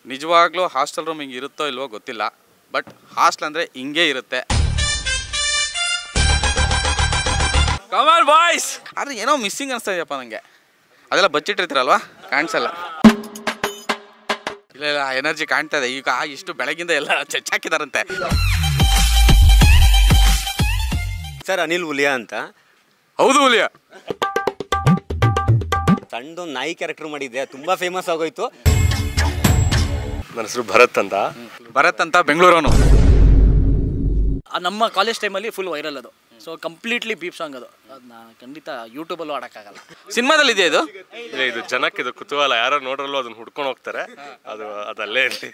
ನಿಜವಾಗ್ಲೂ hostel room ಹಿಂಗೆ ಇರುತ್ತೋ ಇಲ್ವೋ ಗೊತ್ತಿಲ್ಲ, ಬಟ್ ಹಾಸ್ಟೆಲ್ ಅಂದರೆ ಹಿಂಗೆ ಇರುತ್ತೆ. Come on boys. ಆದರೆ ಏನೋ ಮಿಸ್ಸಿಂಗ್ ಅನಿಸ್ತಾ ಇದೆಯಪ್ಪ ನನಗೆ. ಅದೆಲ್ಲ ಬಚ್ಚಿಟ್ಟಿರ್ತೀರಲ್ವಾ, ಕಾಣಿಸಲ್ಲ. ಇಲ್ಲ ಇಲ್ಲ, ಎನರ್ಜಿ ಕಾಣ್ತಾ ಇದೆ. ಈಗ ಇಷ್ಟು ಬೆಳಗಿಂದ ಎಲ್ಲ ಚಚ್ಚಾಕಿದಾರಂತೆ. ಸರ್ ಅನಿಲ್ ಹುಲಿಯಾ ಅಂತ. ಹೌದು ಹುಲಿಯಾ. ಸಣ್ಣದೊಂದು ನಾಯಿ ಕ್ಯಾರೆಕ್ಟರ್ ಮಾಡಿದ್ದೆ, ತುಂಬ ಫೇಮಸ್ ಆಗೋಯ್ತು. ನನ್ನ ಹೆಸರು ಭರತ್ ಅಂತ. ಭರತ್ ಅಂತ, ಬೆಂಗಳೂರವನು. ನಮ್ಮ ಕಾಲೇಜ್ ಟೈಮಲ್ಲಿ ಫುಲ್ ವೈರಲ್ ಅದು. ಸೊ ಕಂಪ್ಲೀಟ್ಲಿ ಬೀಪ್ ಸಾಂಗ್ ಅದು. ಅದನ್ನ ಖಂಡಿತ ಯೂಟ್ಯೂಬಲ್ಲೂ ಆಡೋಕ್ಕಾಗಲ್ಲ. ಸಿನಿಮಾದಲ್ಲಿ ಇದೆಯಾ ಇದು? ಇದು ಜನಕ್ಕೆ ಇದು ಕುತೂಹಲ, ಯಾರು ನೋಡ್ರಲ್ಲೋ ಅದನ್ನ ಹುಡ್ಕೊಂಡು ಹೋಗ್ತಾರೆ. ಅದಲ್ಲೇ ಇರಲಿ.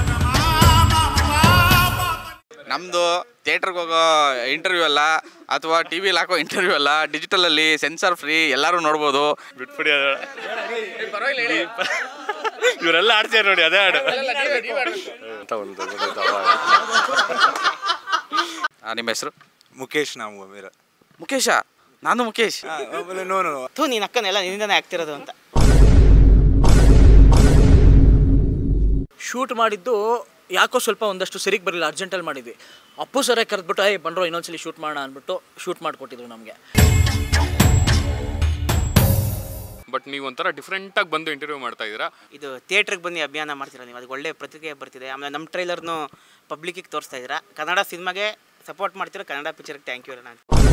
ನಮ್ಮದು ಥಿಯೇಟ್ರಿಗೆ ಹೋಗೋ ಇಂಟರ್ವ್ಯೂ ಅಲ್ಲ, ಅಥವಾ ಟಿ ವಿಲಿ ಹಾಕೋ ಇಂಟರ್ವ್ಯೂ ಅಲ್ಲ, ಡಿಜಿಟಲಲ್ಲಿ ಸೆನ್ಸಾರ್ ಫ್ರೀ, ಎಲ್ಲರೂ ನೋಡ್ಬೋದು. ಬಿಟ್ಬಿಡಿ ಇವರೆಲ್ಲ ಆಡ್ತಾರೆ ನೋಡಿ, ಅದೇ ಹಾಡು ಅಂತ ಒಂದು. ನಿಮ್ಮ ಹೆಸರು? ಮುಖೇಶ್. ನಾವು ಮುಖೇಶ. ನಾನು ಮುಖೇಶ್. ನೀನು ಅಕ್ಕನೆಲ್ಲ ನಿನ್ನಿಂದನೇ ಆಗ್ತಿರೋದು ಅಂತ. ಶೂಟ್ ಮಾಡಿದ್ದು ಯಾಕೋ ಸ್ವಲ್ಪ ಒಂದಷ್ಟು ಸರಿಗೆ ಬರಲಿಲ್ಲ, ಅರ್ಜೆಂಟಲ್ಲಿ ಮಾಡಿದ್ವಿ. ಅಪ್ಪು ಸರೇ ಕರೆದ್ಬಿಟ್ಟು ಬಂದರು ಇನ್ನೊಂದ್ಸಲಿ ಶೂಟ್ ಮಾಡೋಣ ಅಂದ್ಬಿಟ್ಟು ಶೂಟ್ ಮಾಡಿಕೊಟ್ಟಿದ್ರು ನಮಗೆ. ಬಟ್ ನೀವು ಒಂಥರ ಡಿಫ್ರೆಂಟಾಗಿ ಬಂದು ಇಂಟರ್ವ್ಯೂ ಮಾಡ್ತಾ ಇದ್ದೀರಾ. ಇದು ಥಿಯೇಟ್ರಿಗೆ ಬಂದು ಅಭಿಯಾನ ಮಾಡ್ತೀರಾ ನೀವು, ಅದಕ್ಕೆ ಒಳ್ಳೆ ಪ್ರತಿಕ್ರಿಯೆ ಬರ್ತಿದೆ. ಆಮೇಲೆ ನಮ್ಮ ಟ್ರೈಲರ್ನು ಪಬ್ಲಿಕ್ಕಿಗೆ ತೋರಿಸ್ತಾ ಇದ್ದೀರಾ. ಕನ್ನಡ ಸಿನಿಮಾಗೆ ಸಪೋರ್ಟ್ ಮಾಡ್ತೀರಾ, ಕನ್ನಡ ಪಿಕ್ಚರ್ಗೆ ಥ್ಯಾಂಕ್ ಯು ಅಣ್ಣ.